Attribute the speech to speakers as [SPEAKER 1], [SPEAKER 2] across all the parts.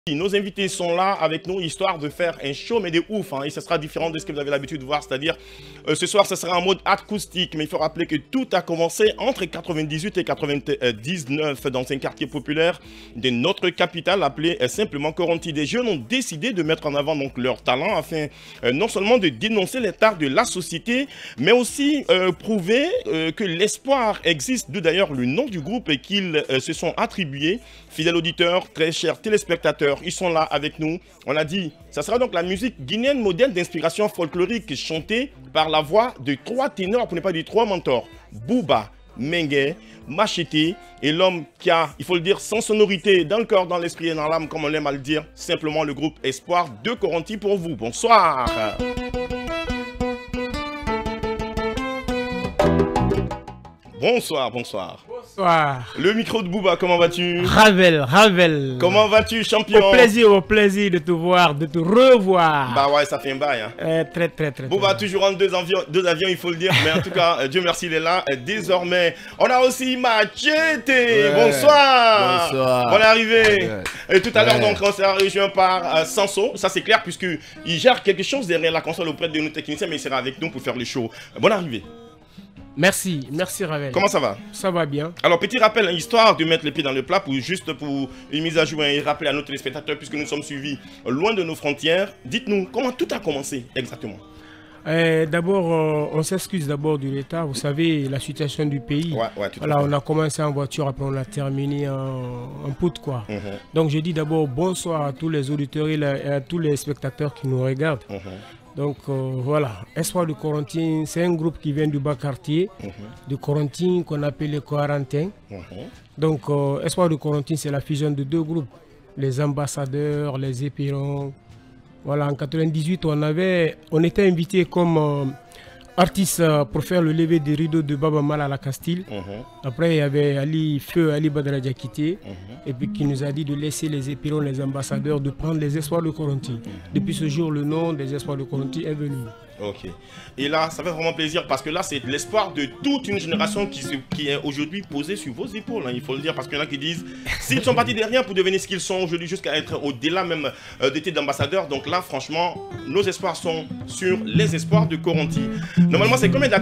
[SPEAKER 1] Nos invités sont là avec nous, histoire de faire un show, mais de ouf. Hein, et ce sera différent de ce que vous avez l'habitude de voir. C'est-à-dire, ce soir, ce sera en mode acoustique. Mais il faut rappeler que tout a commencé entre 98 et 99 dans un quartier populaire de notre capitale, appelé simplement Coronti. Des jeunes ont décidé de mettre en avant donc, leur talent afin non seulement de dénoncer les tares de la société, mais aussi prouver que l'espoir existe. D'où d'ailleurs le nom du groupe et qu'ils se sont attribués. Fidèles auditeurs, très chers téléspectateurs, ils sont là avec nous. On a dit, ça sera donc la musique guinéenne moderne d'inspiration folklorique chantée par la voix de 3 ténors, pour ne pas dire 3 mentors. Bouba, Mengue, Machete et l'homme qui a, il faut le dire, sans sonorité, dans le corps, dans l'esprit et dans l'âme, comme on aime à le dire, simplement le groupe Espoir de Coronti pour vous. Bonsoir. Bonsoir, bonsoir.
[SPEAKER 2] Bonsoir.
[SPEAKER 1] Le micro de Bouba, comment vas-tu?
[SPEAKER 2] Ravel. Comment vas-tu, champion? Au plaisir de te voir, de te revoir.
[SPEAKER 1] Bah ouais, ça fait un bail. Hein.
[SPEAKER 2] Très.
[SPEAKER 1] Bouba, toujours en deux avions, il faut le dire. Mais en tout cas, Dieu merci, il est là. Désormais, on a aussi Machete. Ouais. Bonsoir.
[SPEAKER 3] Bonsoir.
[SPEAKER 1] Bonne arrivée. Et tout à l'heure, donc, on sera rejoint par Sanso. Ça, c'est clair, puisqu'il gère quelque chose derrière la console auprès de nos techniciens, mais il sera avec nous pour faire le show. Bonne arrivée.
[SPEAKER 2] Merci Ravel.
[SPEAKER 1] Comment ça va?
[SPEAKER 2] Ça va bien.
[SPEAKER 1] Alors, petit rappel, hein, histoire de mettre les pieds dans le plat, juste pour une mise à jour et rappeler à nos téléspectateurs, puisque nous sommes suivis loin de nos frontières. Dites-nous, comment tout a commencé exactement?
[SPEAKER 2] D'abord, on s'excuse d'abord du retard. Vous savez, la situation du pays.
[SPEAKER 1] Ouais,
[SPEAKER 2] voilà, on a commencé en voiture, après on a terminé en poutre, quoi. Donc, je dis d'abord bonsoir à tous les auditeurs et à tous les spectateurs qui nous regardent. Donc voilà, Espoir de Coronti, c'est un groupe qui vient du bas quartier de Coronti qu'on appelle les Quarantains. Donc Espoir de Coronti, c'est la fusion de 2 groupes, les Ambassadeurs, les Épirons. Voilà, en 98, on était invité comme artiste pour faire le lever des rideaux de Baba Mal à la Castille. Après, il y avait Feu Ali Badara Diakité, et puis qui nous a dit de laisser les Épirons, les Ambassadeurs, de prendre les Espoirs de Coronti. Depuis ce jour, le nom des Espoirs de Coronti est venu.
[SPEAKER 1] Ok. Et là, ça fait vraiment plaisir parce que là, c'est l'espoir de toute une génération qui est aujourd'hui posée sur vos épaules. Hein, il faut le dire parce qu'il y en a qui disent s'ils sont partis de rien pour devenir ce qu'ils sont aujourd'hui, jusqu'à être au-delà même des titres d'ambassadeurs. Donc là, franchement, nos espoirs sont sur les espoirs de Coronti. Normalement, c'est combien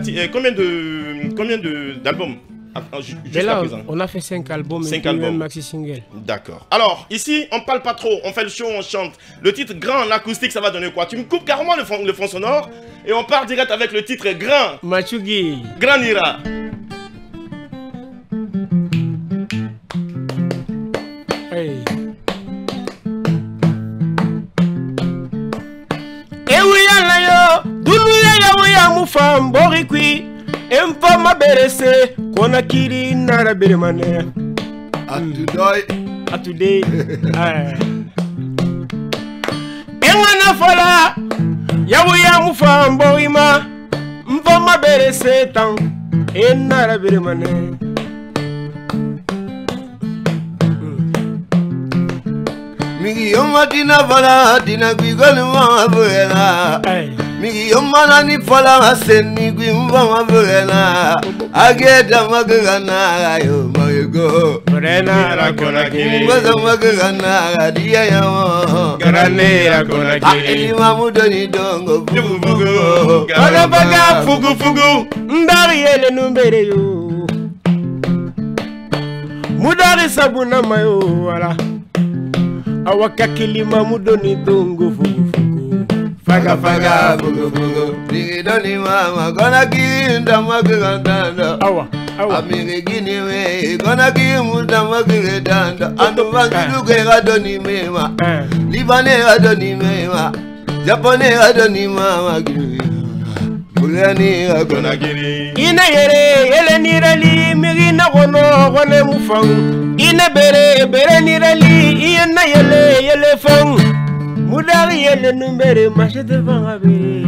[SPEAKER 1] d'albums?
[SPEAKER 2] Là, on a fait 5 albums,
[SPEAKER 1] 5
[SPEAKER 2] et
[SPEAKER 1] albums.
[SPEAKER 2] même maxi single.
[SPEAKER 1] D'accord. Alors, ici, on parle pas trop, on fait le show, on chante. Le titre grand, l'acoustique, ça va donner quoi? Tu me coupes carrément le fond sonore et on part direct avec le titre grand.
[SPEAKER 2] Machugi.
[SPEAKER 1] Grand Nira.
[SPEAKER 2] Hey. Ewuya yo, dunuya ya mufam borikwi. Empa maberese kona kiri nara beremane atuday engana fola yawu ya mufambo ima mpa maberese tan enara beremane
[SPEAKER 3] Migi yoma dina fala dina gwigol ma buena Migi yoma nani fala seni gwimba ma buena Ageda magana yo mago
[SPEAKER 2] Brena ra kona kiri
[SPEAKER 3] Mbaza magana dia yo
[SPEAKER 2] Garane ra kona kiri
[SPEAKER 3] Eli mamudoni dongo fugu
[SPEAKER 2] Kana baga fugu Ndari ele numbere yo Mudari sabuna mayo wala Awakakili mamudoni dongo fugu Faga
[SPEAKER 3] fugu Digidoni mama gonna ginda maganda
[SPEAKER 2] Awa
[SPEAKER 3] Amiri gini we gonna gimuda maganda Ando vangilu gadoni mema Libane gadoni mema Japone gadoni mama Bulani gonna giri
[SPEAKER 2] Ina yere nirali mirina gone mufang Ina bere nirali ina yele fang Mudari yele numbere machete vangabe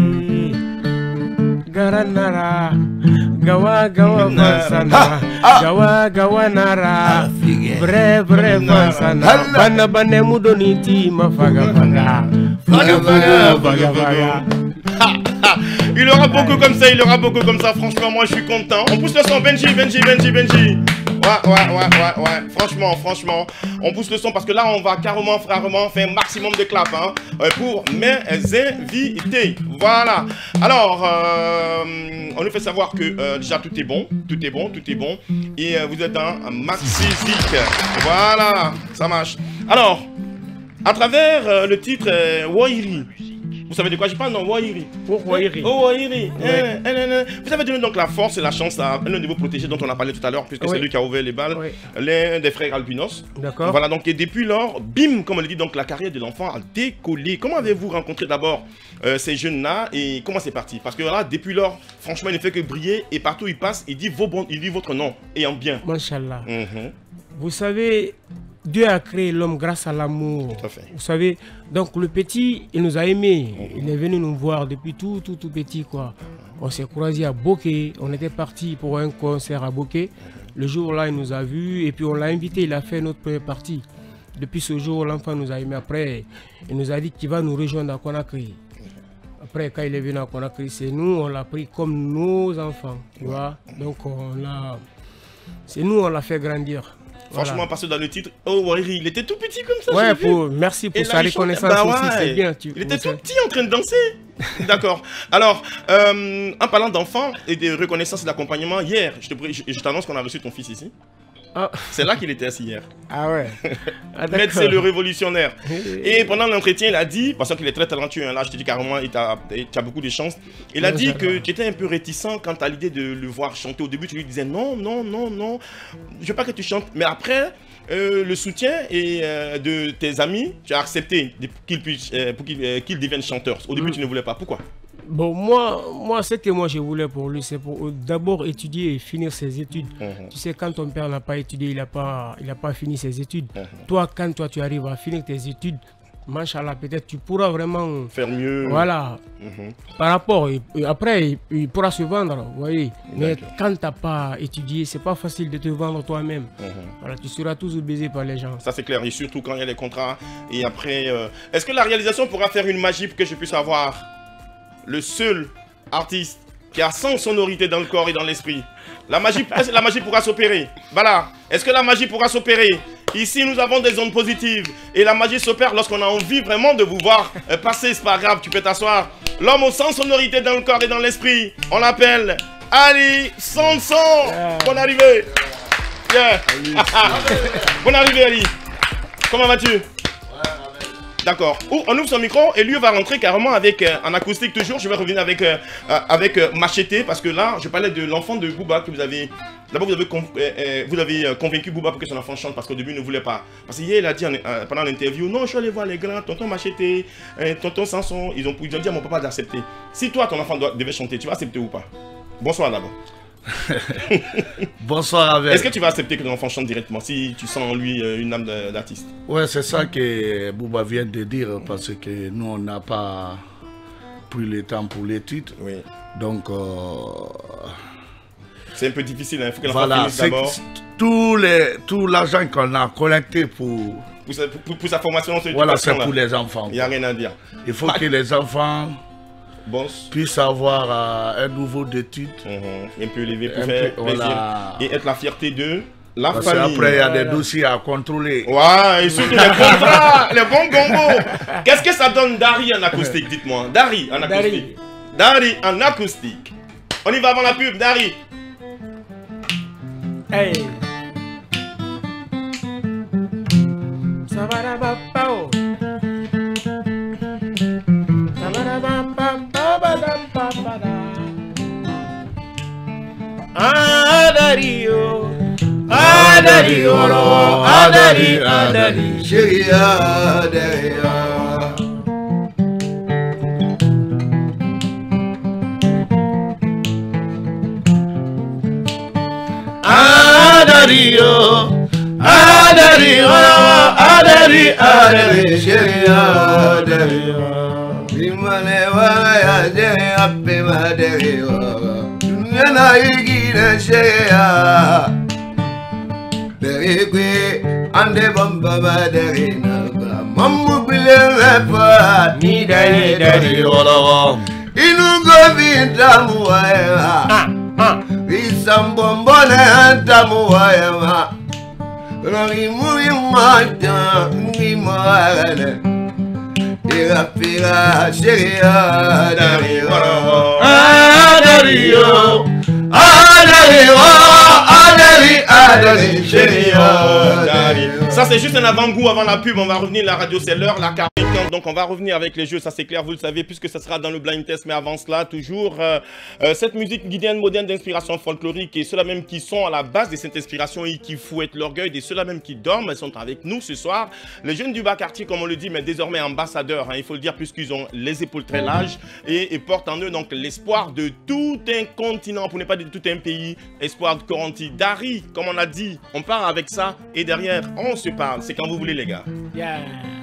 [SPEAKER 2] Garanara Gawa vansana Gawa nara Bre vansana Bane mudoniti mafaga
[SPEAKER 1] Il aura beaucoup comme ça, franchement moi je suis content. On pousse le son, Benji. Ouais. Franchement, on pousse le son parce que là, on va carrément, frèrement, faire un maximum de clap hein, pour mes invités. Voilà. Alors, on nous fait savoir que déjà tout est bon. Et vous êtes un maxi zik. Voilà, ça marche. Alors, à travers le titre Wairi. Vous savez de quoi je parle? Non, Wairi.
[SPEAKER 2] Wairi.
[SPEAKER 1] Oh, Wairi. Vous avez donné donc la force et la chance à un niveau protégé dont on a parlé tout à l'heure, puisque c'est lui qui a ouvert les balles, l'un des frères albinos.
[SPEAKER 2] D'accord.
[SPEAKER 1] Voilà, donc et depuis lors, bim, comme on le dit, donc la carrière de l'enfant a décollé. Comment avez-vous rencontré d'abord ces jeunes-là et comment c'est parti? Parce que là, depuis lors, franchement, il ne fait que briller et partout où il passe, il dit votre nom et en bien.
[SPEAKER 2] Machallah. Vous savez, Dieu a créé l'homme grâce à l'amour.
[SPEAKER 1] Tout à fait.
[SPEAKER 2] Vous savez, donc le petit, il nous a aimés. Il est venu nous voir depuis tout petit, quoi. On s'est croisés à Bokeh. On était parti pour un concert à Bokeh. Le jour-là, il nous a vus et puis on l'a invité. Il a fait notre première partie. Depuis ce jour, l'enfant nous a aimés. Après, il nous a dit qu'il va nous rejoindre à Conakry. Après, quand il est venu à Conakry, c'est nous, on l'a pris comme nos enfants. Tu vois? Donc, c'est nous, on l'a fait grandir.
[SPEAKER 1] Franchement,
[SPEAKER 2] Voilà.
[SPEAKER 1] parce que dans le titre, oh Wairi, il était tout petit comme ça.
[SPEAKER 2] Ouais, merci pour sa reconnaissance aussi, c'est bien.
[SPEAKER 1] Il était tout petit en train de danser. D'accord. Alors, en parlant d'enfants et de reconnaissance et d'accompagnement, hier, je t'annonce qu'on a reçu ton fils ici.
[SPEAKER 2] Ah. C'est
[SPEAKER 1] là qu'il était assis hier.
[SPEAKER 2] Ah ouais.
[SPEAKER 1] Maître, c'est le révolutionnaire. Et pendant l'entretien, il a dit, parce qu'il est très talentueux, hein, là je te dis carrément, tu as beaucoup de chance. Il a dit que tu étais un peu réticent quant à l'idée de le voir chanter. Au début, tu lui disais non, je veux pas que tu chantes. Mais après, le soutien de tes amis, tu as accepté pour qu'il devienne chanteur. Au début, tu ne voulais pas. Pourquoi?
[SPEAKER 2] Bon, moi, ce que moi je voulais pour lui, c'est pour d'abord étudier et finir ses études. Tu sais, quand ton père n'a pas étudié, il n'a pas fini ses études. Toi, quand tu arrives à finir tes études, Machallah, peut-être tu pourras vraiment
[SPEAKER 1] faire mieux.
[SPEAKER 2] Voilà. Par rapport, après, il pourra se vendre, vous voyez. Mais quand tu n'as pas étudié, c'est pas facile de te vendre toi-même. Voilà, tu seras toujours baisé par les gens.
[SPEAKER 1] Ça, c'est clair. Et surtout quand il y a des contrats. Et après, est-ce que la réalisation pourra faire une magie pour que je puisse avoir le seul artiste qui a 100 sonorités dans le corps et dans l'esprit? La magie, est-ce que la magie pourra s'opérer? Voilà. Est-ce que la magie pourra s'opérer? Ici, nous avons des ondes positives. Et la magie s'opère lorsqu'on a envie vraiment de vous voir passer. C'est pas grave, tu peux t'asseoir. L'homme aux 100 sonorités dans le corps et dans l'esprit. On l'appelle Ali Sanson. Bonne arrivée. Bonne arrivée, Ali. Comment vas-tu? D'accord. On ouvre son micro et lui va rentrer carrément avec en acoustique toujours. Je vais revenir avec Machete parce que là, je parlais de l'enfant de Booba que vous avez. D'abord, vous avez convaincu Booba pour que son enfant chante parce qu'au début, il ne voulait pas. Parce que hier, il a dit pendant l'interview, non, je suis allé voir les grands, tonton Machete, tonton Sanson. Ils ont dit à mon papa d'accepter. Si toi, ton enfant devait chanter, tu vas accepter ou pas? Bonsoir d'abord.
[SPEAKER 3] Bonsoir avec.
[SPEAKER 1] Est-ce que tu vas accepter que ton enfant chante directement si tu sens en lui une âme d'artiste?
[SPEAKER 3] Ouais, c'est ça que Booba vient de dire parce que nous on n'a pas pris le temps pour l'étude.
[SPEAKER 1] Oui.
[SPEAKER 3] Donc
[SPEAKER 1] c'est un peu difficile, il faut que l'enfant
[SPEAKER 3] voilà,
[SPEAKER 1] finisse d'abord.
[SPEAKER 3] Tout l'argent qu'on a collecté pour
[SPEAKER 1] sa formation,
[SPEAKER 3] voilà, c'est pour les enfants.
[SPEAKER 1] Il n'y a rien à dire.
[SPEAKER 3] Il faut que les enfants puissent avoir un niveau d'études.
[SPEAKER 1] Un peu élevé pour faire plaisir et être la fierté de la
[SPEAKER 3] parce
[SPEAKER 1] famille.
[SPEAKER 3] Après, il y a des dossiers à contrôler.
[SPEAKER 1] Ouais, et surtout les contrats, les bons gombos. Qu'est-ce que ça donne Dari en acoustique, dites-moi? Dari en acoustique. Dari en acoustique. On y va avant la pub, Dari.
[SPEAKER 2] Hey. Ça va la bapao. Ça va la bapao. Adario. Adario. Adari.
[SPEAKER 3] Chérie, Adari. Adari, chérie, Adari. Bimane waya de appe madari. Nana igire chérie. Derikwe ande bamba madari naga. Mamu bile repa ni dari wala. Inu govi damu waya. Sambombone antamuayama Rangi muri mata Ngimare Ira pira Sheria Dario Dario Adari Sheria Dario.
[SPEAKER 1] Ça c'est juste un avant-goût avant la pub. On va revenir, la radio c'est l'heure, la 40. Donc on va revenir avec les jeux, ça c'est clair, vous le savez, puisque ça sera dans le blind test. Mais avant cela, toujours cette musique guinéenne moderne d'inspiration folklorique et ceux-là même qui sont à la base de cette inspiration et qui fouettent l'orgueil de ceux-là même qui dorment, elles sont avec nous ce soir. Les jeunes du bas-quartier, comme on le dit, mais désormais ambassadeurs, hein, il faut le dire, puisqu'ils ont les épaules très larges et portent en eux donc l'espoir de tout un continent, pour ne pas dire de tout un pays, espoir de Coranti. Dari, comme on a dit, on part avec ça et derrière, on se parle. C'est quand vous voulez, les gars.
[SPEAKER 2] Yeah.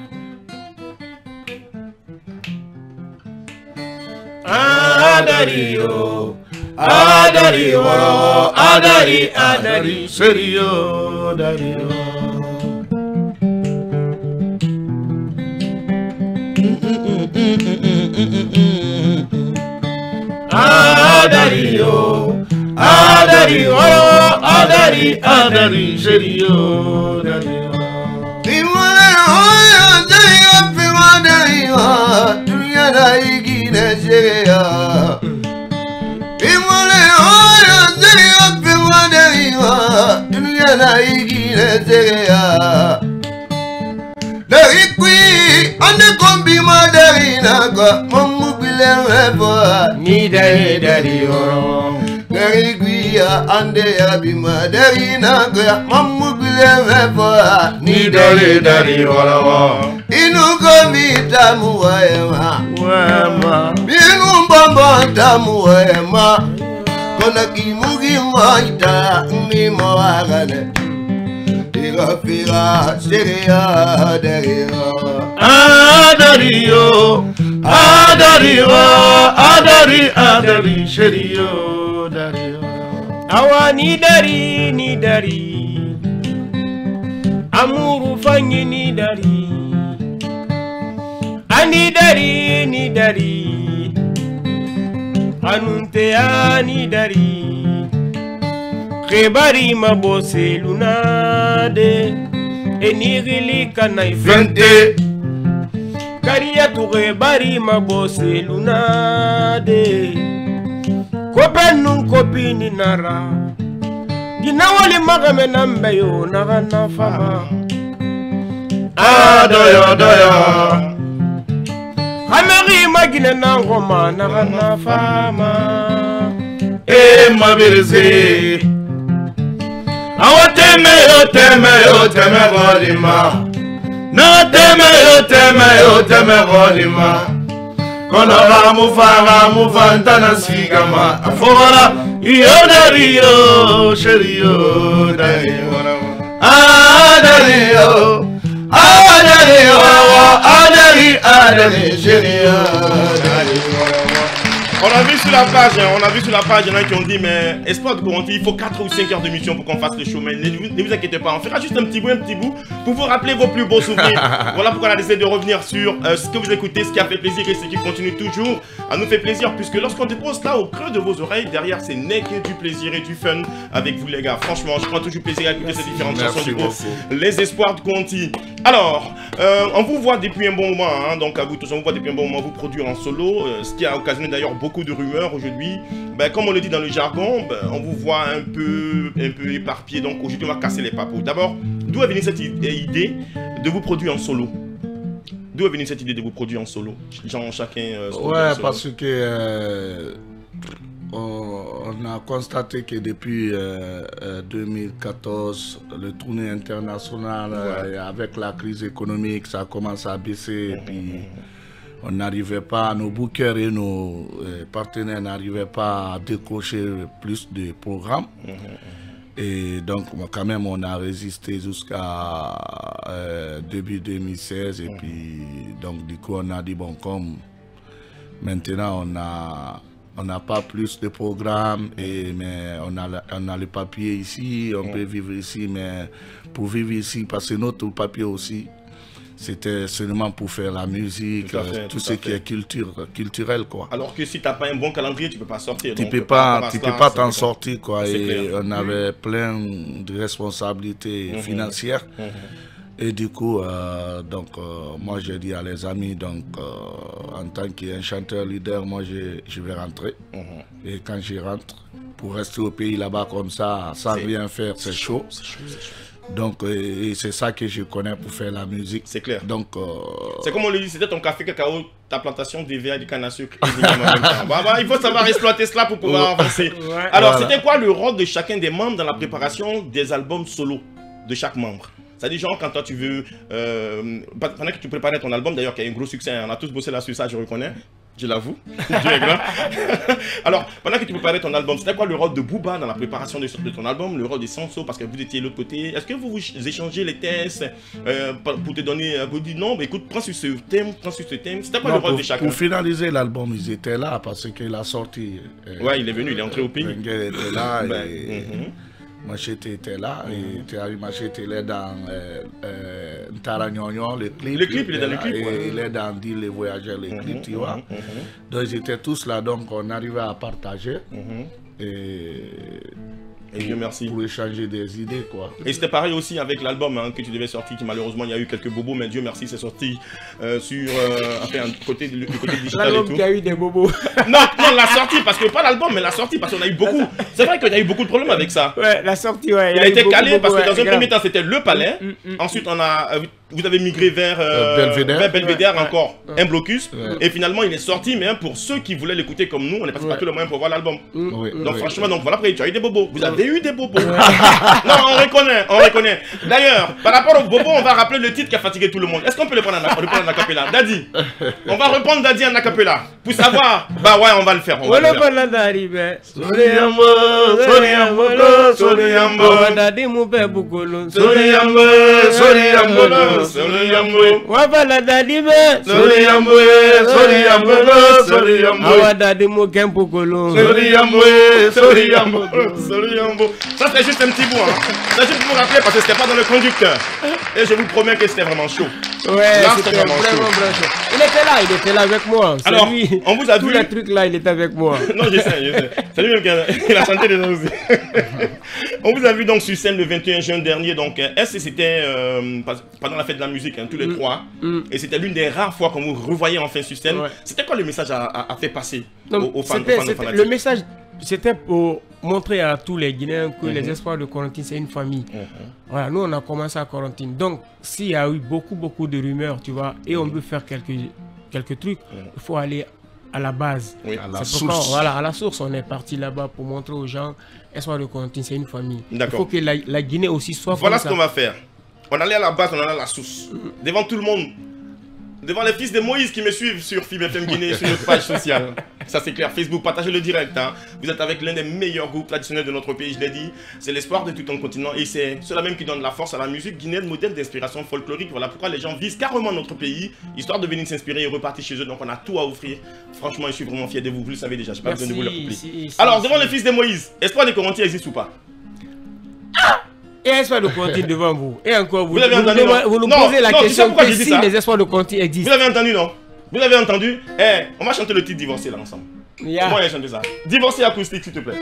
[SPEAKER 3] Adario, Adario, Adari, Adari, Serio, Dario. Adario, Adario, Adari, Adari, Serio, Dario. Dimole hoya, Dario, Pima, Dario, Dunia, Daigine, Seria. Dimole hoya, Dario, Pima, Dario, Dunia, Daigine, Seria. Dari qui, ande kombi madarina ga, mamu bile mebo, ni dari oro. Dari qui, ande yabi madarina ga, mamu bile mebo, ni dari oro. Inu kombi tamu waema, inu mbamba tamu waema, kona kimugi maita, ni moagane. Fira, Sheria, Dario. Adario, Adario, Adari, Adari, Sheria, Dario.
[SPEAKER 2] Awa ni dari, amuru fanyi ni dari, ani dari, anunte ani dari. Kebari mabose lunade enigili kana ifente Karia tu kebari mabose lunade Kopenun kopini nara Ginawali magame nambeyo nagana fama
[SPEAKER 3] Doyo
[SPEAKER 2] Hameri magine nangoma nagana fama
[SPEAKER 3] mabirisi Awa teme golima Na teme golima Kono mufanta na sigama Afora iyo dario Sherio dario Adari Sherio dario.
[SPEAKER 1] On a vu sur la page, il y en a qui ont dit, mais Espoir de Coranti, il faut 4 ou 5 heures de mission pour qu'on fasse le show. Mais ne vous inquiétez pas, on fera juste un petit bout pour vous rappeler vos plus beaux souvenirs. Voilà pourquoi on a décidé de revenir sur ce que vous écoutez, ce qui a fait plaisir et ce qui continue toujours à nous faire plaisir. Puisque lorsqu'on dépose là au creux de vos oreilles, derrière c'est n'est que du plaisir et du fun avec vous les gars. Franchement, je prends toujours plaisir à écouter ces différentes chansons du groupe Les Espoirs de Coranti. Alors, on vous voit depuis un bon moment, hein, donc à vous tous, on vous voit depuis un bon moment vous produire en solo, ce qui a occasionné d'ailleurs beaucoup de rumeurs aujourd'hui. Ben, comme on le dit dans le jargon, ben, on vous voit un peu éparpillé, donc aujourd'hui on va casser les papous. D'abord, d'où est venue cette idée de vous produire en solo? D'où est venue cette idée de vous produire en solo? Chacun
[SPEAKER 3] ouais, parce que on a constaté que depuis 2014, le tournée international, avec la crise économique, ça commence à baisser. Et puis, on n'arrivait pas, nos bookers et nos partenaires n'arrivaient pas à décrocher plus de programmes. Et donc, quand même, on a résisté jusqu'à début 2016. Et puis, donc, du coup, on a dit, bon, comme maintenant, on n'a pas plus de programmes, mais on a le papier ici, on peut vivre ici, mais pour vivre ici, parce que notre papier aussi,
[SPEAKER 4] c'était seulement pour faire la musique, tout ce qui est culturel, quoi.
[SPEAKER 1] Alors que si tu n'as pas un bon calendrier, tu peux pas sortir.
[SPEAKER 4] Tu peux pas t'en sortir, quoi. Et on avait plein de responsabilités financières. Et du coup, moi j'ai dit à les amis, en tant qu'un chanteur leader, moi je vais rentrer. Et quand je rentre, pour rester au pays là-bas comme ça, sans rien faire, c'est chaud. Donc, c'est ça que je connais pour faire la musique.
[SPEAKER 1] C'est clair.
[SPEAKER 4] Donc,
[SPEAKER 1] c'est comme on le dit, c'était ton café cacao, ta plantation d'EVA, du canne à sucre. Il faut savoir exploiter cela pour pouvoir avancer. Alors, c'était quoi le rôle de chacun des membres dans la préparation des albums solo de chaque membre? C'est-à-dire, genre, quand toi tu veux, pendant que tu préparais ton album, d'ailleurs, qui a eu un gros succès, on a tous bossé là sur ça, je reconnais, je l'avoue, Dieu est grand. Alors, pendant que tu préparais ton album, c'était quoi le rôle de Booba dans la préparation de ton album, le rôle de Sanso, parce que vous étiez de l'autre côté? Est-ce que vous échangez les textes pour te donner, vous dites non, mais écoute, prends sur ce thème, c'était quoi le rôle de chacun?
[SPEAKER 4] Pour finaliser l'album, ils étaient là, parce qu'il a sorti.
[SPEAKER 1] Ouais, il est venu, il est entré au pays.
[SPEAKER 4] Wenger était là, Machete était là, et Thierry Machete il est dans Ntaragnognon, le clip.
[SPEAKER 1] Le clip, il est dans le clip.
[SPEAKER 4] Et il est dans Deal les voyageurs, le clip, tu vois. Donc ils étaient tous là, donc on arrivait à partager.
[SPEAKER 1] Et Dieu merci.
[SPEAKER 4] Pour échanger des idées, quoi.
[SPEAKER 1] Et c'était pareil aussi avec l'album que tu devais sortir, qui malheureusement il y a eu quelques bobos, mais Dieu merci, c'est sorti sur le côté digital et tout.
[SPEAKER 2] L'album qui a eu des bobos.
[SPEAKER 1] Non, la sortie, parce que pas l'album, mais la sortie, parce qu'on a eu beaucoup. C'est vrai qu'il y a eu beaucoup de problèmes avec ça.
[SPEAKER 2] Ouais, la sortie, ouais.
[SPEAKER 1] Il a été calé parce que dans un premier temps c'était le Palais. Ensuite vous avez migré vers Belvédère encore, un blocus. Et finalement il est sorti, mais pour ceux qui voulaient l'écouter comme nous, on est passé par tout le moyen pour voir l'album. Donc franchement, donc voilà, après tu as eu des bobos. Vous avez eu des bobos. Non, on reconnaît. D'ailleurs, par rapport aux bobos, on va rappeler le titre qui a fatigué tout le monde. Est-ce qu'on peut le prendre en acapella? Dadi. On va reprendre Dadi en acapella. Pour savoir, bah ouais, on va le faire. Ça c'est juste un petit bout, hein. C'est juste pour vous rappeler parce que c'était pas dans le conducteur. Et je vous promets que c'était vraiment chaud.
[SPEAKER 2] Ouais, c'était vraiment chaud. Il était là avec moi.
[SPEAKER 1] Alors, on vous a vu.
[SPEAKER 2] Tout le truc là, il était avec moi.
[SPEAKER 1] Non, je sais. C'est lui-même qui a chanté déjà aussi. On vous a vu donc sur scène le 21 juin dernier. Donc, est-ce que c'était pendant la fête de la musique, tous les trois? Et c'était l'une des rares fois qu'on vous revoyait enfin sur scène. C'était quoi le message à faire passer aux fans?
[SPEAKER 2] Le message, c'était pour montrer à tous les Guinéens que les espoirs de Corentine, c'est une famille. Voilà, nous, on a commencé à Corentine. Donc, s'il y a eu beaucoup de rumeurs, tu vois, et on veut faire quelques trucs, il faut aller à la base.
[SPEAKER 4] À la source.
[SPEAKER 2] Voilà, à la source, on est parti là-bas pour montrer aux gens, espoir de Corentine, c'est une famille. Il faut que la Guinée aussi soit
[SPEAKER 1] voilà comme ça. Voilà ce qu'on va faire. On allait à la base, on allait à la source. Devant tout le monde. Devant les fils de Moïse qui me suivent sur FIB FM Guinée, sur notre page sociale. Ça c'est clair, Facebook, partagez le direct. Hein. Vous êtes avec l'un des meilleurs groupes traditionnels de notre pays, je l'ai dit. C'est l'espoir de tout un continent et c'est cela même qui donne la force à la musique guinéenne, modèle d'inspiration folklorique. Voilà pourquoi les gens visent carrément notre pays, histoire de venir s'inspirer et repartir chez eux. Donc on a tout à offrir. Franchement, je suis vraiment fier de vous, vous le savez déjà, je n'ai pas besoin de vous le rappeler. Alors, devant les fils de Moïse, espoir de Corentine existe ou pas?
[SPEAKER 2] Et espoir de Corentine devant vous. Et encore, vous
[SPEAKER 1] nous
[SPEAKER 2] posez la question que si les espoirs de Corentine existent.
[SPEAKER 1] Vous l'avez entendu, non? Vous l'avez entendu? On va chanter le titre Divorcé là ensemble. Comment on va chanter ça? Divorcé acoustique, s'il te plaît.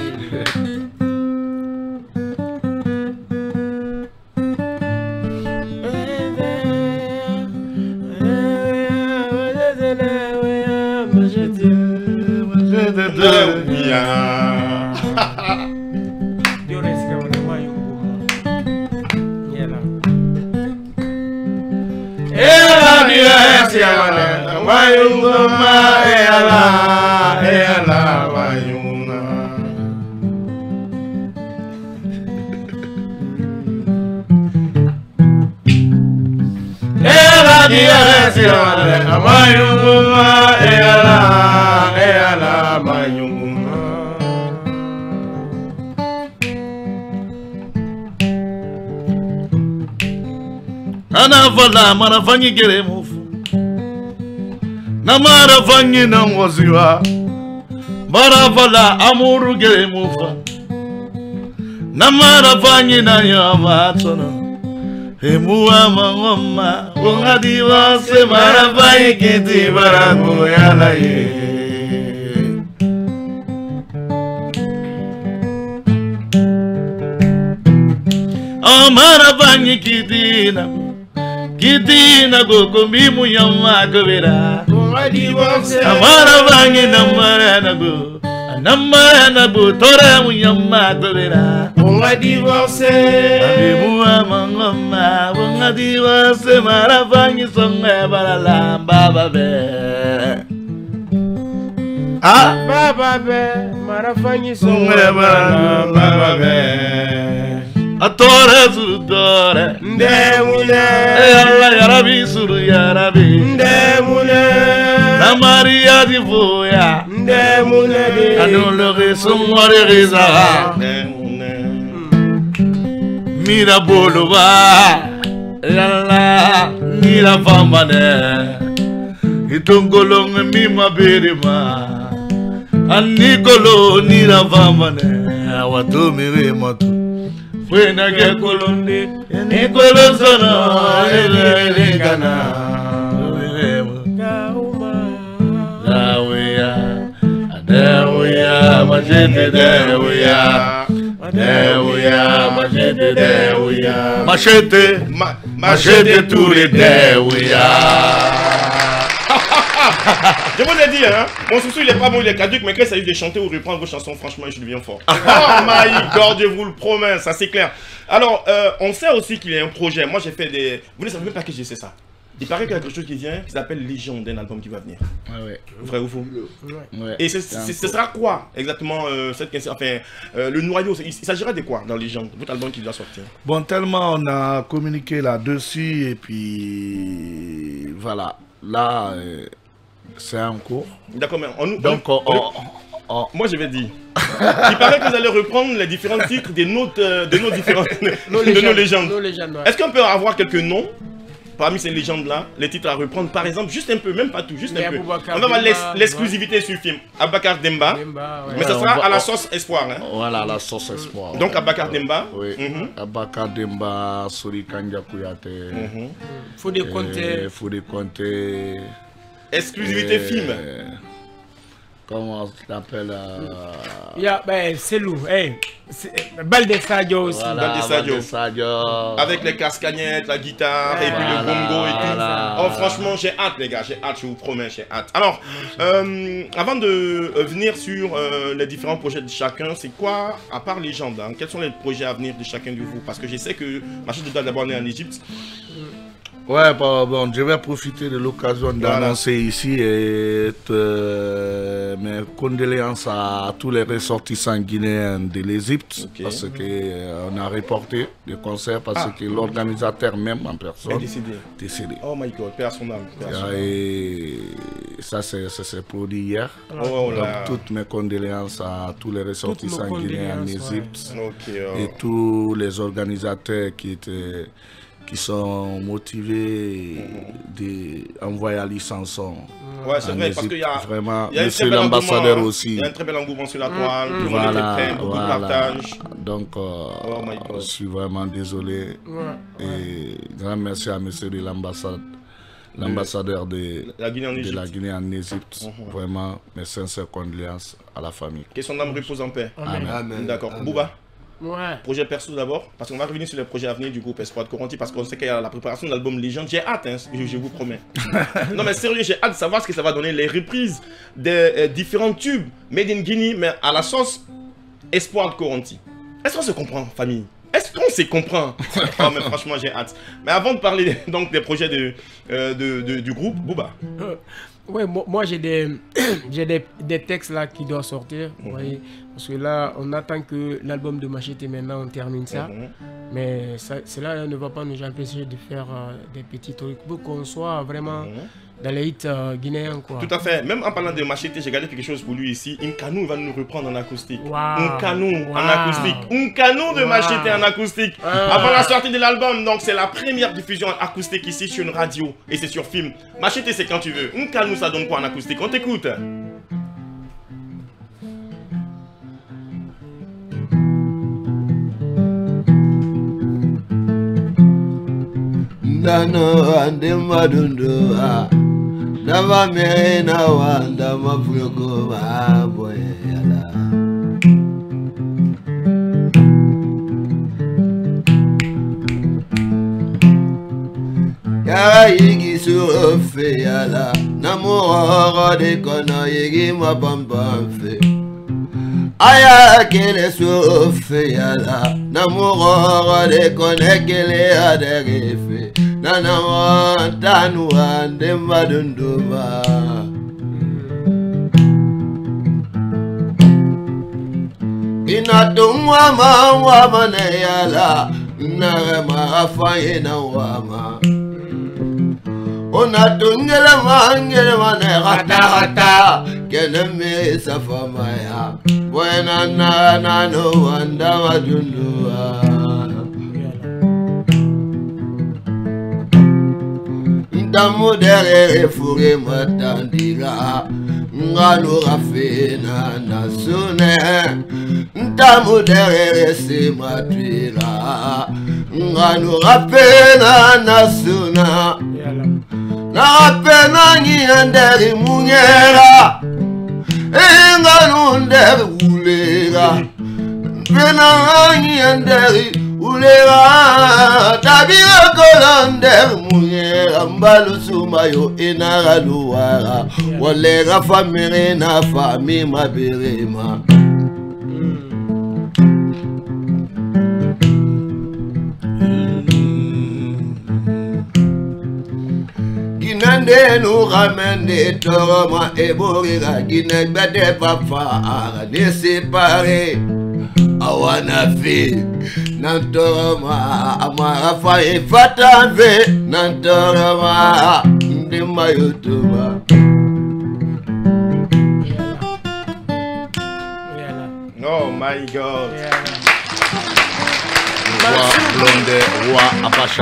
[SPEAKER 4] Anavala maravanyi geremufu na maravanyi na mwaziwa maravala amuru geremufa na maravanyi na yavatana Emua mangoma, unga diwase marabai kiti barago yala ye. Oh marabai kitina go mimu yamma gobera. Unga diwase marabai namara na go tora mu yamma gobera. Unga divorce Abimua mangoma Unga divorce Maravangi songa Barala Baba be Ah
[SPEAKER 2] Baba be Maravangi songa Barala Baba be
[SPEAKER 4] Atore sudore
[SPEAKER 2] Ndemune
[SPEAKER 4] Allah ya Rabbi suru ya Rabbi
[SPEAKER 2] Ndemune
[SPEAKER 4] Na Maria di Voya
[SPEAKER 2] Ndemune
[SPEAKER 4] Anulore sumore riza Mira boluba, yalla, mira famane. Itongolong mima berima, anikolo nira famane. Awatu mire matu, fuena ke kolonde, nikolo sono, ele kana. Dewuya, machete dewuya. Dewuya, machete dewuya. Machete tous les dewuya.
[SPEAKER 1] Je vous ai dit, hein, mon souci il est pas bon, il est caduque, mais quand il s'agit de chanter ou reprendre vos chansons, franchement, je deviens fort. Oh my god, je vous le promets, ça c'est clair. Alors, on sait aussi qu'il y a un projet. Moi j'ai fait des... Vous ne savez même pas que j'ai fait ça. Il paraît qu'il y a quelque chose qui vient, qui s'appelle Légende, d'un album qui va venir.
[SPEAKER 4] Ouais.
[SPEAKER 1] Vrai ou faux?
[SPEAKER 4] Ouais.
[SPEAKER 1] Et ce sera quoi exactement le noyau? Il s'agira de quoi dans Légende, votre album qui doit sortir?
[SPEAKER 4] Bon, tellement on a communiqué là-dessus et puis voilà. Là, c'est en cours.
[SPEAKER 1] D'accord, mais
[SPEAKER 4] moi
[SPEAKER 1] je vais dire. Il paraît que vous allez reprendre les différents titres de nos légendes.
[SPEAKER 2] Ouais.
[SPEAKER 1] Est-ce qu'on peut avoir quelques noms parmi ces légendes-là, les titres à reprendre, par exemple, juste un peu, même pas tout, juste un peu. On va avoir l'exclusivité sur le film. Abakar Demba, ouais. Mais ça sera à la sauce espoir. Hein.
[SPEAKER 4] Voilà, la sauce espoir.
[SPEAKER 1] Donc Abakar Demba.
[SPEAKER 4] Oui. Abakar Demba, Sori Kanja Kouyate.
[SPEAKER 2] Fodé
[SPEAKER 4] Conté.
[SPEAKER 1] Exclusivité film.
[SPEAKER 4] Comment on l'appelle
[SPEAKER 2] c'est lourd. Balde Sadio aussi.
[SPEAKER 1] Voilà, Balde Sadio. Avec les cascagnettes, la guitare, et puis le bongo et tout. Oh, franchement, j'ai hâte, les gars. J'ai hâte, je vous promets, j'ai hâte. Alors, avant de venir sur les différents projets de chacun, c'est quoi, à part Légende, hein, quels sont les projets à venir de chacun de vous? Parce que je sais que Machete doit d'abord aller en Égypte.
[SPEAKER 4] Ouais, bon, je vais profiter de l'occasion d'annoncer ici mes condoléances à tous les ressortissants guinéens de l'Égypte, parce qu'on a reporté le concert parce que l'organisateur même en personne est décédé.
[SPEAKER 1] Oh my god, paix à son âme.
[SPEAKER 4] Et ça s'est produit hier. Donc toutes mes condoléances à tous les ressortissants guinéens en Égypte et tous les organisateurs qui sont motivés d'envoyer Ali Sanson.
[SPEAKER 1] Ouais, c'est vrai, parce qu'il y a
[SPEAKER 4] vraiment, monsieur l'ambassadeur aussi.
[SPEAKER 1] Il y a un très bel engouement sur la toile, tout le monde était prêt, beaucoup de partage.
[SPEAKER 4] Donc, je suis vraiment désolé. Et grand merci à monsieur de l'ambassadeur de la Guinée en Égypte. Vraiment, mes sincères condoléances à la famille.
[SPEAKER 1] Que son âme repose en paix.
[SPEAKER 2] Amen.
[SPEAKER 1] D'accord. Bouba?
[SPEAKER 2] Ouais.
[SPEAKER 1] Projet perso d'abord, parce qu'on va revenir sur les projets à venir du groupe Espoir de Corenty, parce qu'on sait qu'il y a la préparation de l'album Légende. J'ai hâte, hein, je vous promets. Non mais sérieux, j'ai hâte de savoir ce que ça va donner, les reprises des différents tubes made in Guinea, mais à la sauce Espoir de Corenty. Est-ce qu'on se comprend, famille? Est-ce qu'on se comprend? Oh, mais franchement, j'ai hâte. Mais avant de parler donc des projets du groupe, Bouba.
[SPEAKER 2] Oui, moi j'ai des textes là qui doivent sortir, vous voyez, parce que là on attend que l'album de Machete maintenant on termine ça, mais cela ne va pas nous empêcher de faire des petits trucs pour qu'on soit vraiment dans les hits guinéens quoi.
[SPEAKER 1] Tout à fait, même en parlant de Machete, j'ai gardé quelque chose pour lui ici. Nkanou va nous reprendre en acoustique. Nkanou en acoustique. Nkanou de Machete en acoustique. Avant la sortie de l'album, donc c'est la première diffusion en acoustique ici sur une radio et c'est sur film. Machete c'est quand tu veux. Nkanou ça donne quoi en acoustique? On t'écoute.
[SPEAKER 3] Dano ande madundu Dava merena wanda mafuyoko boye yala Ya yigi sufe yala Namoro de kono yigi mabambanfe Aya kele sufe yala Namoro de kone kele aderefe Nana wantanu ande madunduma Inatumwa mama ne yala Narema afaye na wama Ona tungela mangela mane gata kene me safama ya buena na no wanda madunduma Ndamudere fure matandira Ngalo rafena na sune Ndamudere se matwira Ngalo rafena na suna Na rafena nyanderi munyera Ngalo nderi ulera Pena nyanderi Ulera tabira kolande munyera mbalo sumayo inara luwara Walera famire na fami mabirema Ginande nu ramende toroma eborira Ginegbede papa ne séparé Awana fi Nantoroma amarafa ifata ve Nantoroma ndima youtube
[SPEAKER 1] Oh my God.
[SPEAKER 4] Roi Blondé, roi Apacha.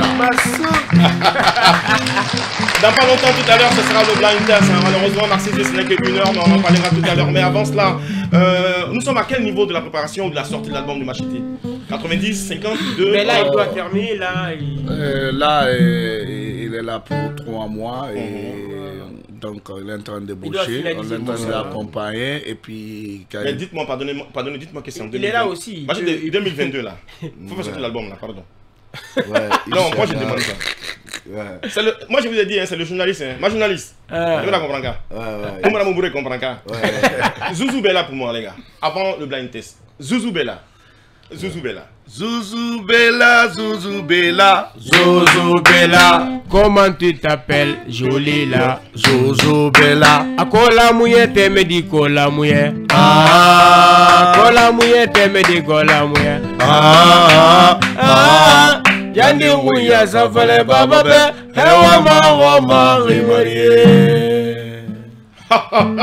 [SPEAKER 1] Dans pas longtemps tout à l'heure ce sera le blind test. Malheureusement Narcisse ce n'est que 1 heure, mais on en parlera tout à l'heure. Mais avant cela, nous sommes à quel niveau de la préparation ou de la sortie de l'album de Machete? 90, 52.
[SPEAKER 2] Mais là il doit terminer, là
[SPEAKER 4] il est là pour 3 mois et donc il est en train de boucher, on est en train d'accompagner et puis...
[SPEAKER 1] Mais dites-moi, pardonnez, dites-moi que c'est en 2022.
[SPEAKER 2] Il est là aussi.
[SPEAKER 1] Moi j'ai 2022 là. Il faut faire sortir l'album là, pardon.
[SPEAKER 3] Ouais,
[SPEAKER 1] Non, moi je demande ça.
[SPEAKER 3] Ouais.
[SPEAKER 1] Moi je vous ai dit, hein, c'est le journaliste. Hein. Ma journaliste. Je vais la comprendre.
[SPEAKER 3] Ouais.
[SPEAKER 1] Comment la Moubouré comprend? Zouzou Bella pour moi les gars. Avant le blind test. Zouzou Bella. Zouzou Bella.
[SPEAKER 4] Zouzou Bella, Zouzou Bella,
[SPEAKER 2] Zouzou Bella, comment tu t'appelles, jolie là?
[SPEAKER 4] Zouzou Bella.
[SPEAKER 2] Akola mouye te me di kola mouye. Kola mouye te me di kola mouye. Yandi mouye sa fale baba be. Hewa ma rimariye.